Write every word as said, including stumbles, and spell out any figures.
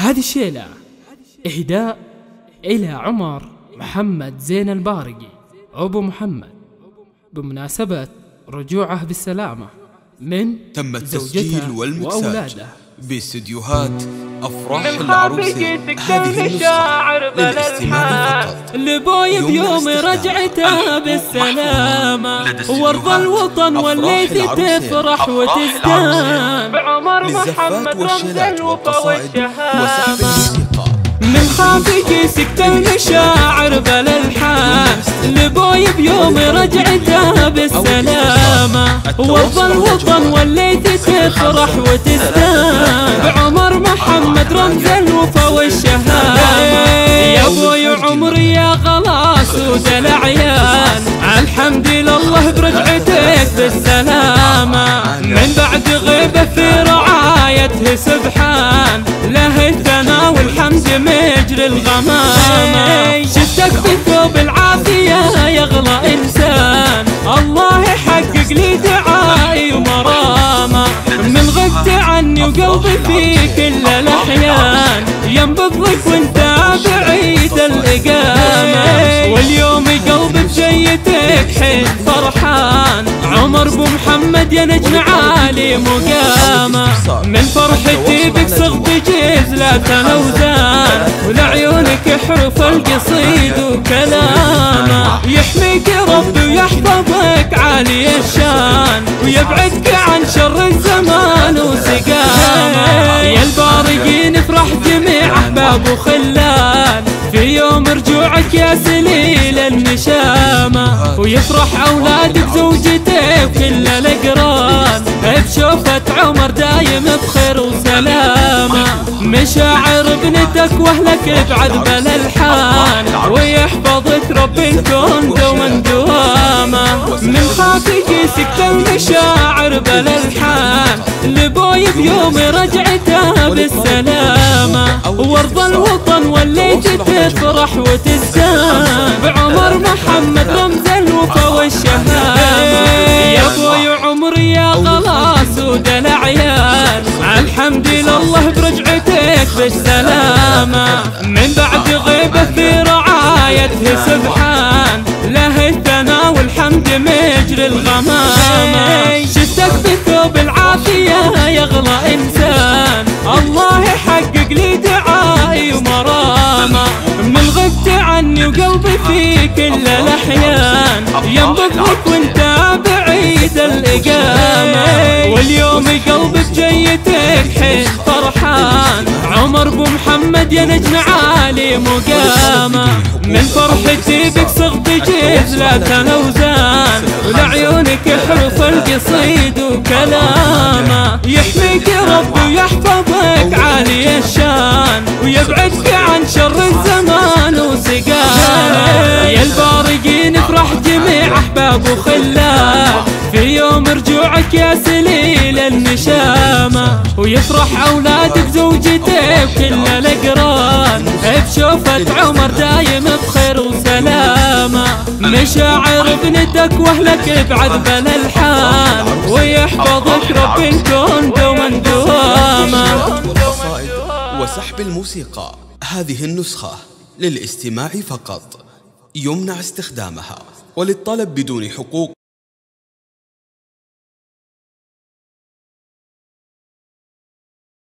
هذه الشيلة إهداء إلى عمر محمد زين البارقي أبو محمد بمناسبة رجوعه بالسلامة من تم التسجيل والمكساج باستديوهات أفراح من العروس. هذه النسخة للاستماع فقط. لبوي بيوم رجعته بالسلامة وارض الوطن والليث تفرح وتزدان بعمر محمد رمز الوفا والشهامة. من خافك سكت المشاعر بالالحان لبوي بيوم رجعته بالسلامة وارض الوطن والليث تفرح وتزدان بعمر محمد رمز الوفا والشهامة. يا بوي عمري يا خلاص ودل عيان الحمد لله برجعتك بالسلامة من بعد غيبة في رعايته سبحان له الثنا والحمد مجري الغمامة. شفتك بثوب العافية يغلى إنسان الله يحقق لي دعائي ومرامة من غبت عني وقلبي في كل الأحيان ينبض لك وانت بعيد الإقامة واليوم قلبي بجيتك حين فرحان عمر بو محمد يا نجم عالي مقامة من فرحتي بك صغت جزلة الأوزان ولعيونك حروف القصيد وكلامه يحميك ربي ويحفظك عالي الشان ويبعدك عن شر الزمان وسقامه. يا البارقي نفرح جميع أحباب وخلان في يوم رجوعك يا سليل النشامة ويفرح أولادك زوجتك وكل الأقران بشوفة عمر دايم بخير وسلامة. مشاعر ابنتك واهلك بعد بالالحان ويحفظك رب الكون دوما دوامة من خافك سكت المشاعر بالالحان لبوي بيوم رجعته بالسلامة وارض الوطن والليث تفرح وتزدان بعمر محمد رمز الوفا والشهامة. يا بوي عمري يا خلاص ودل عيان الحمد لله برجعتك بالسلامة من بعد غيبة في رعايته سبحان له الثنا والحمد مجري الغمامة. شفتك بثوب العافية يغلى إنسان الله يحقق لي دعائي ومرامة من غبت عني وقلبي في كل الأحيان ينبض لك وانت بعيد الإقامة واليوم قلبي بجيتك حين فرحان عمر بو محمد يا نجم عالي مقامة من فرحتي بك صغت جزلة الأوزان ولعيونك حروف القصيد وكلامه يحميك ربي ويحفظك عالي الشان ويبعدك عن شر الزمان وسقامه. يا البارقي نفرح جميع أحباب وخلان في يوم رجوعك يا سليل النشامة ويفرح أولادك زوجتك وكل الأقران بشوفة عمر دايم بخير وسلامة. مشاعر ابنتك واهلك بعد بالالحان ويحفظك رب الكون دوما دوامة. وسحب الموسيقى هذه النسخة للاستماع فقط يمنع استخدامها وللطلب بدون حقوق.